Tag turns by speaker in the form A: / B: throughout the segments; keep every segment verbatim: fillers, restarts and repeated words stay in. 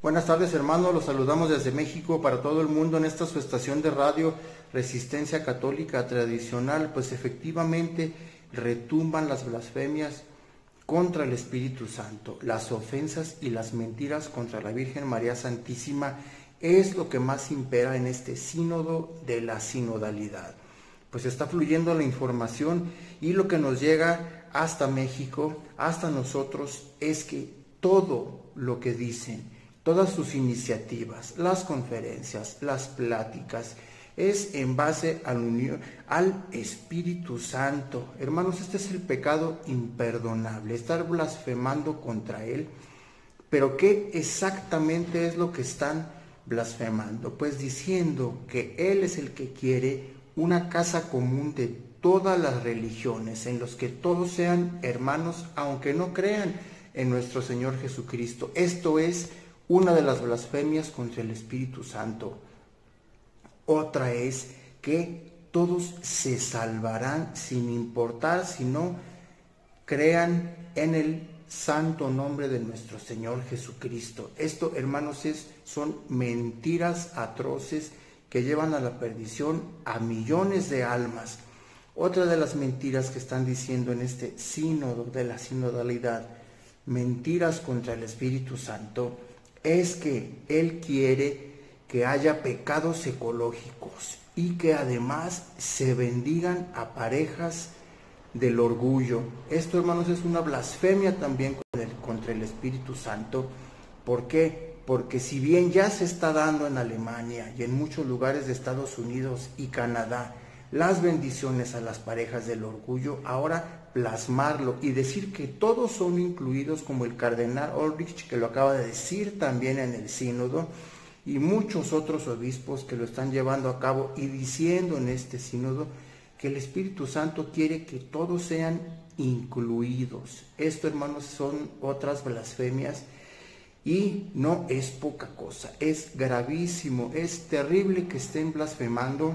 A: Buenas tardes, hermanos, los saludamos desde México para todo el mundo en esta su estación de radio Resistencia Católica Tradicional. Pues efectivamente retumban las blasfemias contra el Espíritu Santo, las ofensas y las mentiras contra la Virgen María Santísima es lo que más impera en este sínodo de la sinodalidad. Pues está fluyendo la información y lo que nos llega hasta México, hasta nosotros, es que todo lo que dicen, todas sus iniciativas, las conferencias, las pláticas, es en base al, unión, al Espíritu Santo. Hermanos, este es el pecado imperdonable, estar blasfemando contra Él. Pero ¿qué exactamente es lo que están blasfemando? Pues diciendo que Él es el que quiere una casa común de todas las religiones, en los que todos sean hermanos, aunque no crean en nuestro Señor Jesucristo. Esto es una de las blasfemias contra el Espíritu Santo. Otra es que todos se salvarán sin importar si no crean en el santo nombre de nuestro Señor Jesucristo. Esto, hermanos, es, son mentiras atroces que llevan a la perdición a millones de almas. Otra de las mentiras que están diciendo en este sínodo de la sinodalidad, mentiras contra el Espíritu Santo, es que Él quiere que haya pecados ecológicos y que además se bendigan a parejas del orgullo. Esto, hermanos, es una blasfemia también contra el Espíritu Santo. ¿Por qué? Porque si bien ya se está dando en Alemania y en muchos lugares de Estados Unidos y Canadá las bendiciones a las parejas del orgullo, ahora plasmarlo y decir que todos son incluidos, como el cardenal Ulrich, que lo acaba de decir también en el sínodo, y muchos otros obispos que lo están llevando a cabo y diciendo en este sínodo que el Espíritu Santo quiere que todos sean incluidos. Esto, hermanos, son otras blasfemias y no es poca cosa, es gravísimo, es terrible que estén blasfemando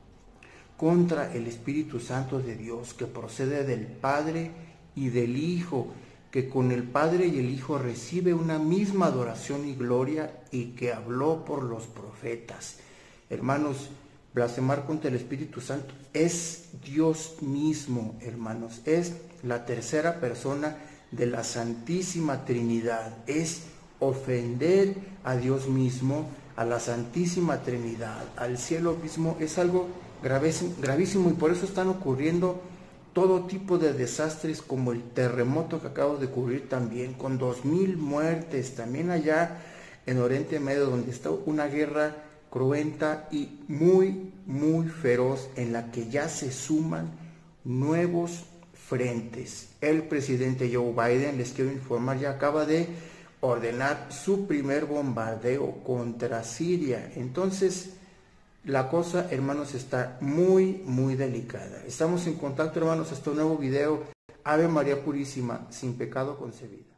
A: contra el Espíritu Santo de Dios, que procede del Padre y del Hijo, que con el Padre y el Hijo recibe una misma adoración y gloria, y que habló por los profetas. Hermanos, blasfemar contra el Espíritu Santo es Dios mismo, hermanos, es la tercera persona de la Santísima Trinidad, es ofender a Dios mismo, a la Santísima Trinidad, al cielo mismo. Es algo gravísimo y por eso están ocurriendo todo tipo de desastres, como el terremoto que acaba de ocurrir también, con dos mil muertes, también allá en Oriente Medio, donde está una guerra cruenta y muy, muy feroz, en la que ya se suman nuevos frentes. El presidente Joe Biden, les quiero informar, ya acaba de ordenar su primer bombardeo contra Siria. Entonces, la cosa, hermanos, está muy, muy delicada. Estamos en contacto, hermanos, hasta un nuevo video. Ave María Purísima, sin pecado concebida.